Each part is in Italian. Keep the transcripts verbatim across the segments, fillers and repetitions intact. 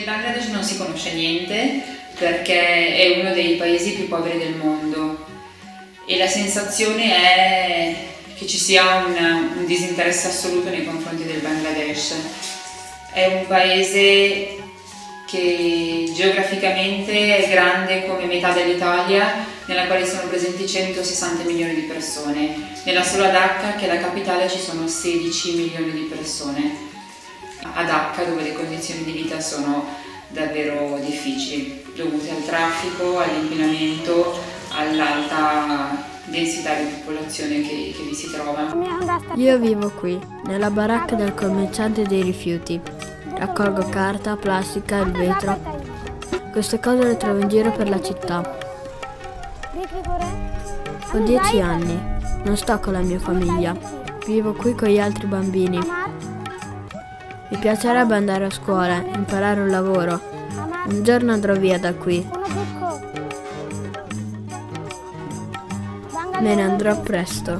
Del Bangladesh non si conosce niente perché è uno dei paesi più poveri del mondo e la sensazione è che ci sia un, un disinteresse assoluto nei confronti del Bangladesh. È un paese che geograficamente è grande come metà dell'Italia, nella quale sono presenti centosessanta milioni di persone. Nella sola Dhaka, che è la capitale, ci sono sedici milioni di persone. A Dhaka, dove le condizioni di vita sono davvero difficili, dovute al traffico, all'inquinamento, all'alta densità di popolazione che, che vi si trova. Io vivo qui, nella baracca del commerciante dei rifiuti. Raccolgo carta, plastica, il vetro. Queste cose le trovo in giro per la città. Ho dieci anni, non sto con la mia famiglia, vivo qui con gli altri bambini. Mi piacerebbe andare a scuola, imparare un lavoro. Un giorno andrò via da qui. Me ne andrò presto.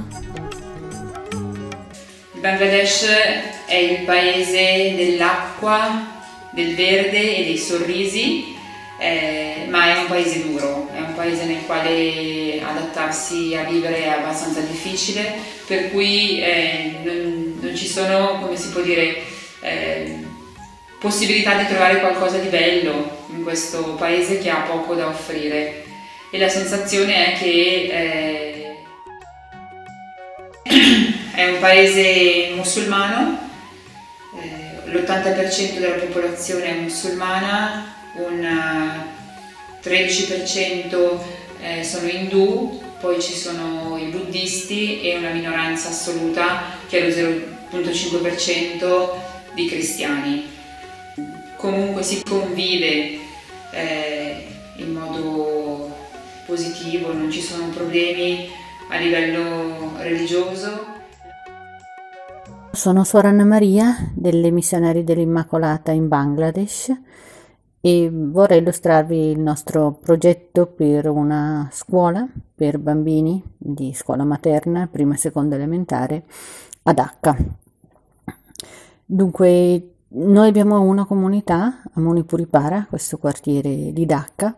Il Bangladesh è il paese dell'acqua, del verde e dei sorrisi, eh, ma è un paese duro, è un paese nel quale adattarsi a vivere è abbastanza difficile, per cui eh, non, non ci sono, come si può dire, Eh, possibilità di trovare qualcosa di bello in questo paese che ha poco da offrire, e la sensazione è che eh, è un paese musulmano, eh, l'ottanta per cento della popolazione è musulmana, un tredici per cento eh, sono indù, poi ci sono i buddisti e una minoranza assoluta che è lo zero virgola cinque per cento di cristiani. Comunque si convive eh, in modo positivo, non ci sono problemi a livello religioso. Sono Suor Anna Maria delle Missionari dell'Immacolata in Bangladesh e vorrei illustrarvi il nostro progetto per una scuola per bambini di scuola materna, prima e seconda elementare a Dhaka. Dunque, noi abbiamo una comunità a Manipuripara, questo quartiere di Dhaka,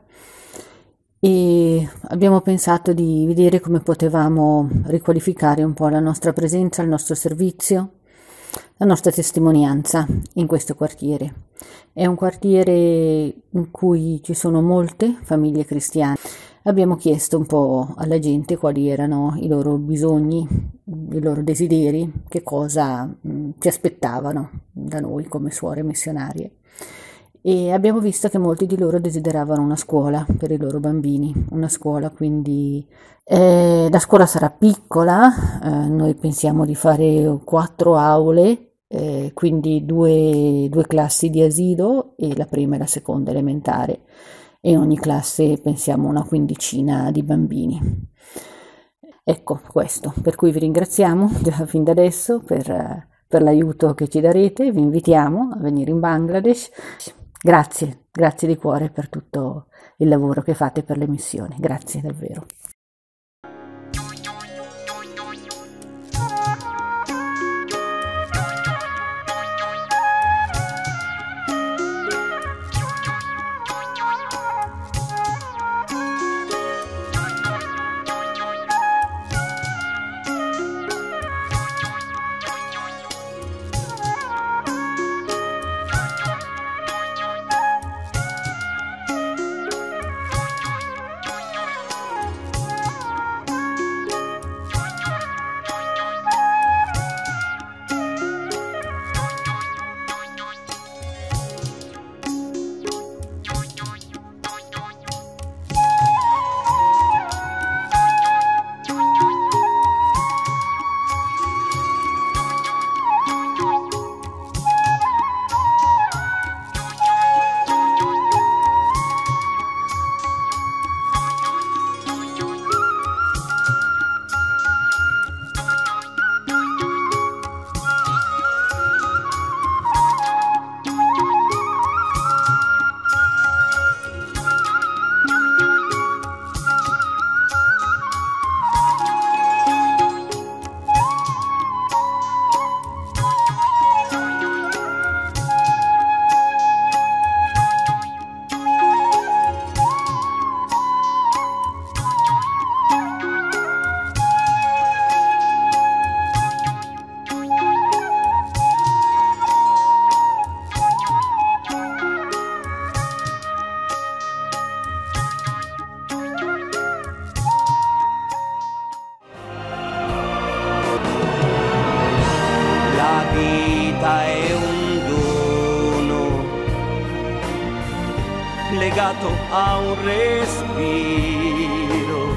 e abbiamo pensato di vedere come potevamo riqualificare un po' la nostra presenza, il nostro servizio, la nostra testimonianza in questo quartiere. È un quartiere in cui ci sono molte famiglie cristiane. Abbiamo chiesto un po' alla gente quali erano i loro bisogni, i loro desideri, che cosa mh, ci aspettavano da noi come suore missionarie. E abbiamo visto che molti di loro desideravano una scuola per i loro bambini, una scuola quindi... Eh, la scuola sarà piccola, eh, noi pensiamo di fare quattro aule, eh, quindi due, due classi di asilo e la prima e la seconda elementare. E in ogni classe pensiamo una quindicina di bambini. Ecco questo, per cui vi ringraziamo già fin da adesso per, per l'aiuto che ci darete, vi invitiamo a venire in Bangladesh. Grazie, grazie di cuore per tutto il lavoro che fate per le missioni, grazie davvero. legato a un respiro.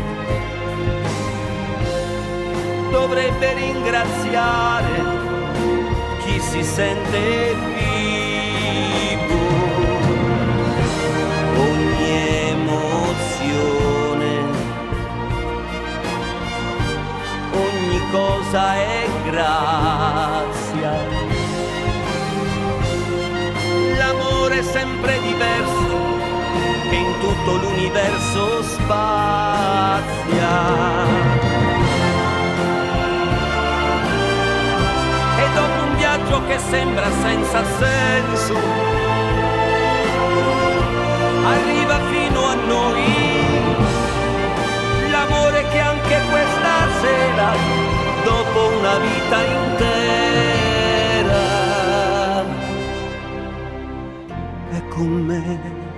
Dovrebbe ringraziare chi si sente vivo. Ogni emozione, ogni cosa è grazia. L'amore è sempre diverso, che in tutto l'universo spazia. E dopo un viaggio che sembra senza senso, arriva fino a noi l'amore che anche questa sera, dopo una vita intera, è con me.